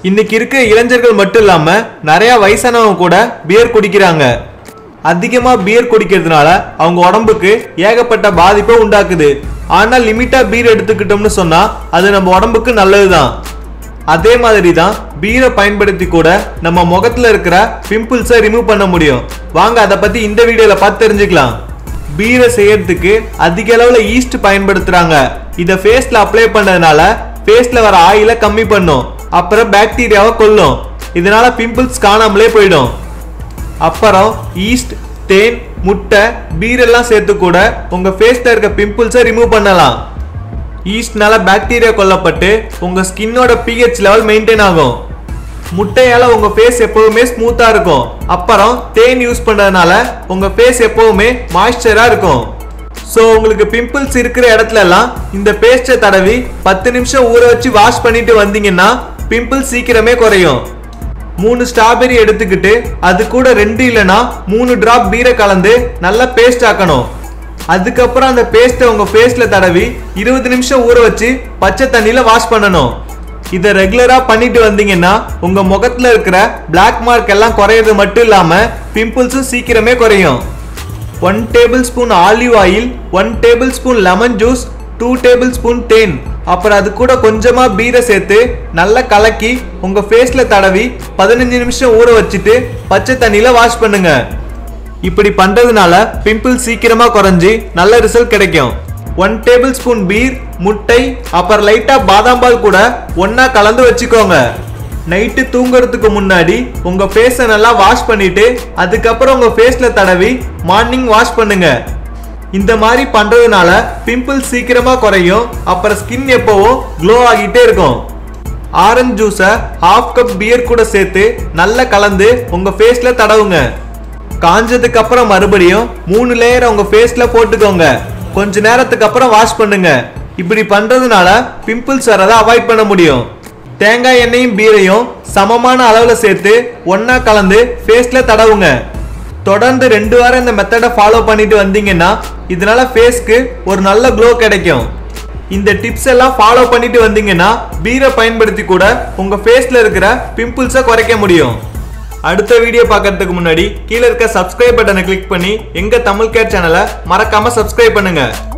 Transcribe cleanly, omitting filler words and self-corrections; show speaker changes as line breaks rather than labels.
இன்னைக்கு இருக்க இளைஞர்கள் மட்டும் இல்லாம நிறைய வயசானவங்க கூட பியர் குடிக்கிறாங்க. அதிகமா பியர் குடிக்கிறதுனால அவங்க உடம்புக்கு ஏகப்பட்ட பாதிப்பை உண்டாக்குது. ஆனா லிமிட்டா பீர் எடுத்துக்கிட்டோம்னு சொன்னா அது நம்ம உடம்புக்கு நல்லதுதான். அதே மாதிரி தான் பீரை பயன்படுத்தி கூட நம்ம முகத்துல இருக்கிற பிம்பிள்ஸை ரிமூவ் பண்ண முடியும். வாங்க அதை பத்தி இந்த வீடியோல பார்த்து தெரிஞ்சுக்கலாம். பீரை செய்யறதுக்கு அதிக அளவுல ஈஸ்ட் பயன்படுத்துறாங்க. இத ஃபேஸ்ல அப்ளை பண்ணதுனால ஃபேஸ்ல வர ஆயிலை கம்மி பண்ணும், அப்புறம் பாக்டீரியாவை கொல்லும். இதனால பிம்பிள்ஸ் காணாமலே போயிடும். அப்புறம் ஈஸ்ட், தேன், முட்டை, பீர் எல்லாம் சேர்த்து கூட உங்க ஃபேஸ்ல இருக்க பிம்பிள்ஸை ரிமூவ் பண்ணலாம். ஈஸ்ட்னால பாக்டீரியா கொல்லப்பட்டு உங்க ஸ்கின்னோட pH லெவல் மெயின்டைன் ஆகும். முட்டையால உங்க ஃபேஸ் எப்பவுமே ஸ்மூத்தா இருக்கும். அப்புறம் தேன் யூஸ் பண்றதுனால உங்க ஃபேஸ் எப்பவுமே மாய்ஸ்சரா இருக்கும். சோ உங்களுக்கு பிம்பிள்ஸ் இருக்கிற இடத்துல எல்லாம் இந்த பேஸ்ட்டை தடவி 10 நிமிஷம் ஊற வச்சு வாஷ் பண்ணிட்டு வந்தீங்கன்னா பிம்பிள்ஸ் சீக்கிரமே குறையும். 3 ஸ்ட்ராபெரி எடுத்துக்கிட்டு அது கூட 2 இல்லனா 3 டிராப் பீரை கலந்து நல்லா பேஸ்ட் ஆக்கணும். அதுக்கப்புறம் அந்த பேஸ்ட்டை உங்க ஃபேஸ்ல தடவி 20 நிமிஷம் ஊற வச்சு பச்சை தண்ணியில வாஷ் பண்ணணும். இதை ரெகுலரா பண்ணிட்டு வந்தீங்கன்னா உங்க முகத்துல இருக்கிற பிளாக் மார்க் எல்லாம் குறையிறது மட்டும் இல்லாம பிம்பிள்ஸும் சீக்கிரமே குறையும். 1 tablespoon olive oil, 1 tablespoon lemon juice, 2 tablespoon தேன், அப்புறம் அது கூட கொஞ்சமா பீரை சேர்த்து நல்லா கலக்கி உங்க ஃபேஸ்ல தடவி 15 நிமிஷம் ஊற வச்சுட்டு பச்சை தண்ணியில வாஷ் பண்ணுங்க. இப்படி பண்றதுனால பிம்பிள்ஸ் சீக்கிரமா குறைஞ்சி நல்ல ரிசல்ட் கிடைக்கும். 1 டேபிள் ஸ்பூன் பீர், முட்டை, அப்புறம் லைட்டா பாதாம் பால் கூட ஒன்னா கலந்து வச்சுக்கோங்க. நைட்டு தூங்குறதுக்கு முன்னாடி உங்க ஃபேஸை நல்லா வாஷ் பண்ணிட்டு அதுக்கப்புறம் உங்க ஃபேஸ்ல தடவி மார்னிங் வாஷ் பண்ணுங்க. இந்த மாதிரி பண்றதுனால பிம்பிள்ஸ் சீக்கிரமா குறையும். அப்புறம் ஸ்கின் எப்பவும் க்ளோ ஆகிட்டே இருக்கும். ஆரஞ்சு ஜூஸை 1/2 கப் பியர் கூட சேர்த்து நல்லா கலந்து உங்க ஃபேஸ்ல தடவுங்க. காஞ்சதுக்கு அப்புறம் மறுபடியும் 3 லேயர் உங்க ஃபேஸ்ல போட்டுக்கோங்க. கொஞ்ச நேரத்துக்கு அப்புறம் வாஷ் பண்ணுங்க. இப்படி பண்றதுனால பிம்பிள்ஸ் வரதை அவாய்ட் பண்ண முடியும். தேங்காய் எண்ணெயும் பீரையும் சமமான அளவுல சேர்த்து ஒன்னா கலந்து ஃபேஸ்ல தடவுங்க. தொடர்ந்து 2 வாரம் இந்த மெத்தடை ஃபாலோ பண்ணிட்டு வந்தீங்கன்னா இதனால ஃபேஸ்க்கு ஒரு நல்ல க்ளோ கிடைக்கும். இந்த டிப்ஸ் எல்லாம் ஃபாலோ பண்ணிட்டு வந்தீங்கன்னா பீரை பயன்படுத்தி கூட உங்க ஃபேஸ்ல இருக்கிற பிம்பிள்ஸை குறைக்க முடியும். அடுத்த வீடியோ பார்க்கறதுக்கு முன்னாடி கீழே இருக்க சப்ஸ்கிரைப் பட்டனை கிளிக் பண்ணி எங்க தமிழ் கேர் சேனலை மறக்காம சப்ஸ்கிரைப் பண்ணுங்க.